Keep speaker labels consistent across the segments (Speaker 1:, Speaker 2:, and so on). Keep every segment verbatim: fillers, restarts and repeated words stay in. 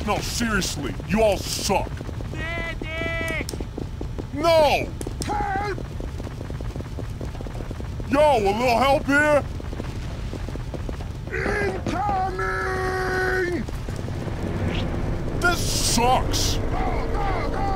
Speaker 1: No, seriously, you all suck.
Speaker 2: Medic!
Speaker 1: No!
Speaker 2: Help!
Speaker 1: Yo, a little help here?
Speaker 2: Incoming!
Speaker 1: This sucks!
Speaker 2: Go, go, go!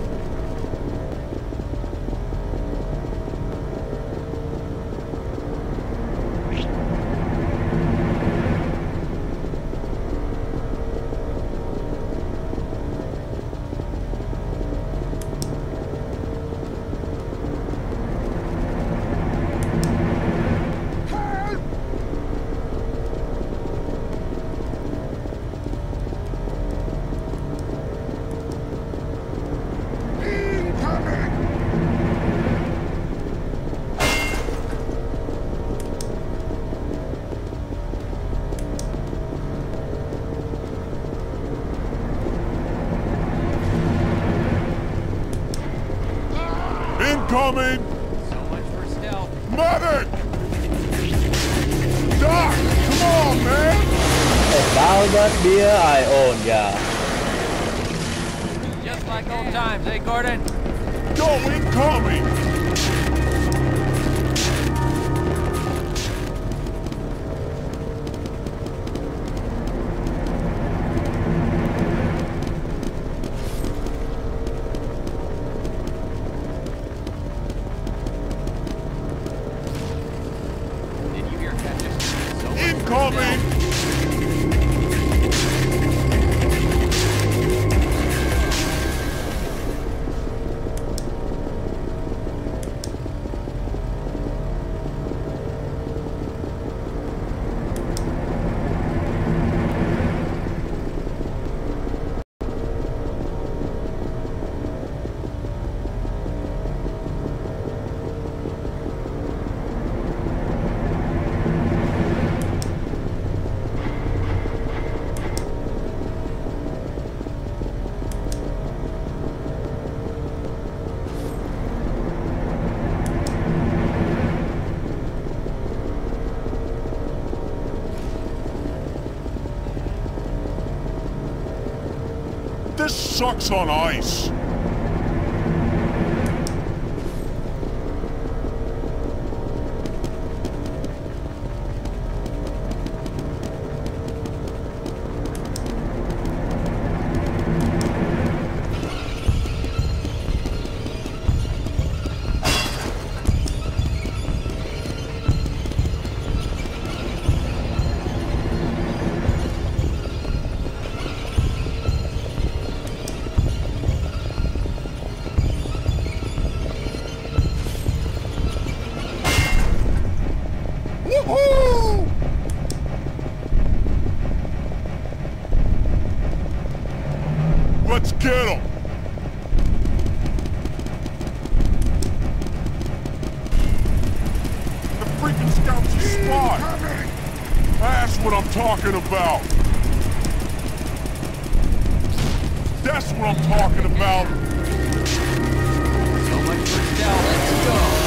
Speaker 1: Incoming!
Speaker 3: So much for stealth.
Speaker 1: Medic! Doc, come on, man!
Speaker 4: About that beer I own, yeah.
Speaker 3: Just like old times, eh, Gordon?
Speaker 1: Yo, incoming!
Speaker 3: Did you hear that? Just so much for
Speaker 1: Incoming!
Speaker 3: stealth.
Speaker 1: This sucks on ice. Woohoo! Let's get him! The freaking scouts are spot! That's what I'm talking about! That's what I'm talking about!
Speaker 3: So much for stealth. Let's go.